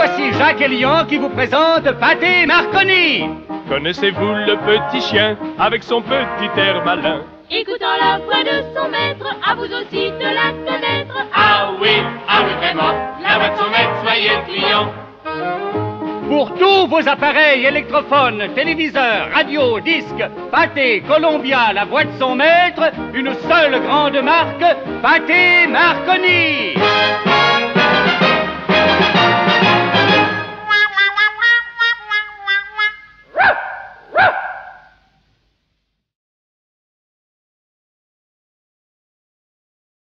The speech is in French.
voici Jacques et Lyon qui vous présente Pâté Marconi. Connaissez-vous le petit chien avec son petit air malin? Écoutant la voix de son maître, à vous aussi de la connaître. Ah oui vraiment, la voix de son maître, soyez client. Pour tous vos appareils électrophones, téléviseurs, radios, disques, Pâté, Columbia, la voix de son maître, une seule grande marque, Pâté Marconi.